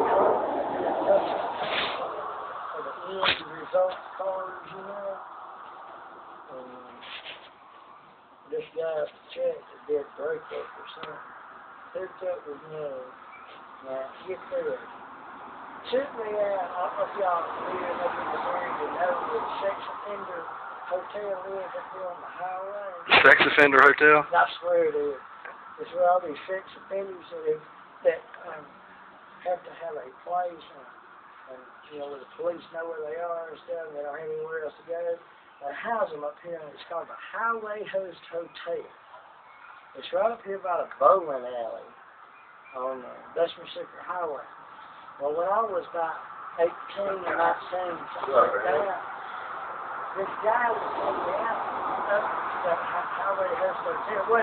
For the end result cards, you know. This guy at the check that did break up or something. Hooked up with me. Now, get this. Took me out, I don't know if y'all live up in this area to know where the Sex Offender Hotel is up here on the highway. Sex Offender Hotel? I swear it is. It's where all these sex offenders that have to have a place and you know, where the police know where they are and stuff, and they don't have anywhere else to go. They house them up here, and it's called the Highway Host Hotel. It's right up here by the bowling alley on Bessemer Superhighway. Well, when I was about 18 or 19, something like that, this guy was taking me out up to that Highway Host Hotel.